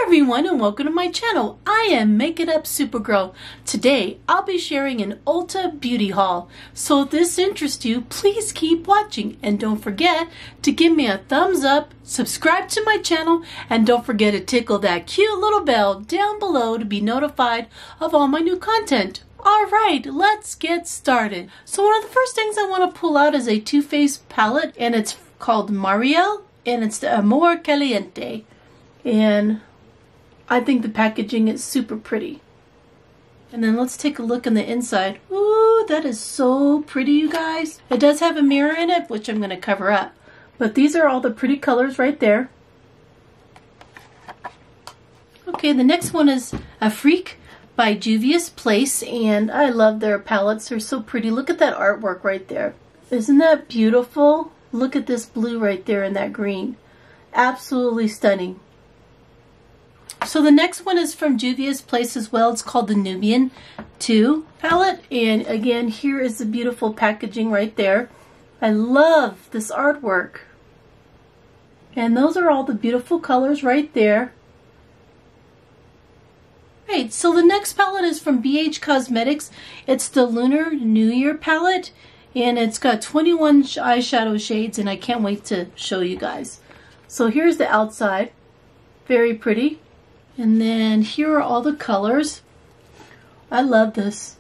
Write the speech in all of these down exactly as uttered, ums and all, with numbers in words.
everyone and welcome to my channel. I am Make It Up Supergirl. Today I'll be sharing an Ulta beauty haul. So if this interests you, please keep watching and don't forget to give me a thumbs up, subscribe to my channel, and don't forget to tickle that cute little bell down below to be notified of all my new content. Alright, let's get started. So one of the first things I want to pull out is a Too Faced palette, and it's called Mariel, and it's the Amor Caliente. And I think the packaging is super pretty. And then let's take a look on the inside. Ooh, that is so pretty, you guys. It does have a mirror in it, which I'm going to cover up. But these are all the pretty colors right there. Okay, the next one is Afrique by Juvia's Place. And I love their palettes. They're so pretty. Look at that artwork right there. Isn't that beautiful? Look at this blue right there and that green. Absolutely stunning. So the next one is from Juvia's Place as well. It's called the Nubian two palette. And again, here is the beautiful packaging right there. I love this artwork. And those are all the beautiful colors right there. Right, so the next palette is from B H Cosmetics. It's the Lunar New Year palette. And it's got twenty-one eyeshadow shades, and I can't wait to show you guys. So here's the outside. Very pretty. And then here are all the colors. I love this.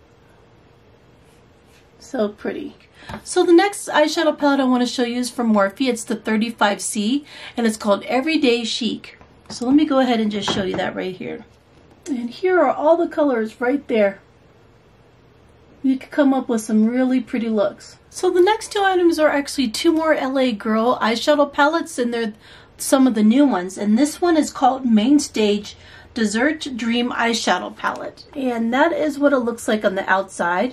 So pretty. So the next eyeshadow palette I want to show you is from Morphe. It's the thirty-five C, and it's called Everyday Chic. So let me go ahead and just show you that right here. And here are all the colors right there. You could come up with some really pretty looks. So the next two items are actually two more L A Girl eyeshadow palettes, and they're some of the new ones. And this one is called Main Stage Dessert Dream Eyeshadow Palette. And that is what it looks like on the outside.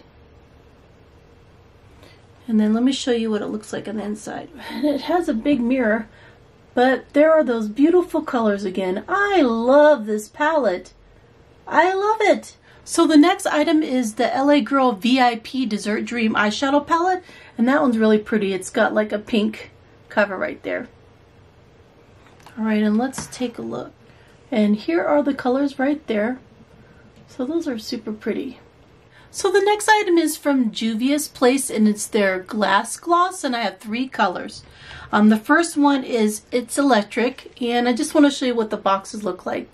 And then let me show you what it looks like on the inside. It has a big mirror, but there are those beautiful colors again. I love this palette. I love it. So the next item is the L A Girl V I P Dessert Dream Eyeshadow Palette. And that one's really pretty. It's got like a pink cover right there. Alright, and let's take a look. And here are the colors right there. So those are super pretty. So the next item is from Juvia's Place, and it's their Glass Gloss, and I have three colors. Um, the first one is It's Electric, and I just want to show you what the boxes look like.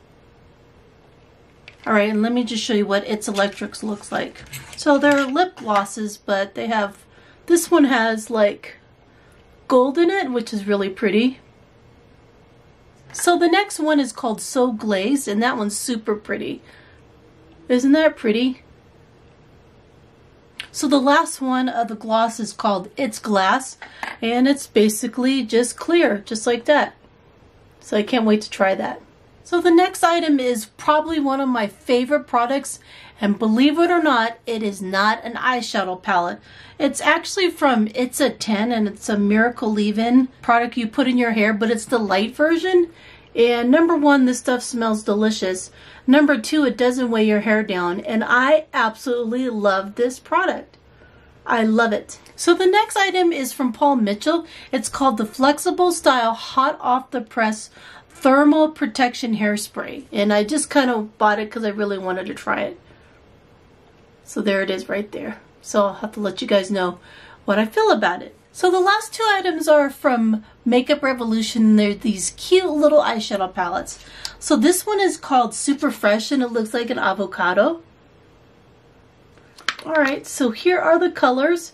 Alright, and let me just show you what It's Electric looks like. So they're lip glosses, but they have, this one has like gold in it, which is really pretty. So the next one is called So Glazed, and that one's super pretty. Isn't that pretty? So the last one of the gloss is called It's Glass, and it's basically just clear, just like that. So I can't wait to try that. So the next item is probably one of my favorite products, and believe it or not, it is not an eyeshadow palette. It's actually from It's a ten, and it's a Miracle Leave-In product you put in your hair, but it's the light version. And number one, this stuff smells delicious. Number two, it doesn't weigh your hair down, and I absolutely love this product. I love it. So the next item is from Paul Mitchell. It's called the Flexible Style Hot Off the Press Thermal Protection Hairspray, and I just kind of bought it because I really wanted to try it. So there it is right there. So I'll have to let you guys know what I feel about it. So the last two items are from Makeup Revolution. They're these cute little eyeshadow palettes. So this one is called Super Fresh, and it looks like an avocado. Alright, so here are the colors.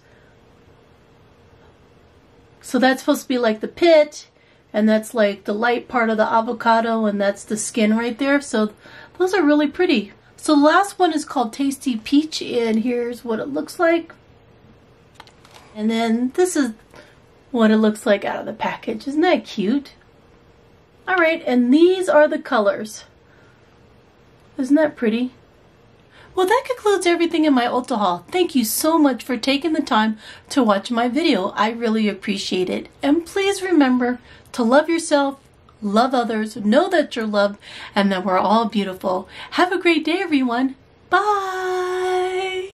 So that's supposed to be like the pit, and that's like the light part of the avocado, and that's the skin right there. So those are really pretty. So the last one is called Tasty Peach, and here's what it looks like. And then this is what it looks like out of the package. Isn't that cute? Alright, and these are the colors. Isn't that pretty? Well, that concludes everything in my Ulta haul. Thank you so much for taking the time to watch my video. I really appreciate it. And please remember to love yourself, love others, know that you're loved, and that we're all beautiful. Have a great day, everyone. Bye!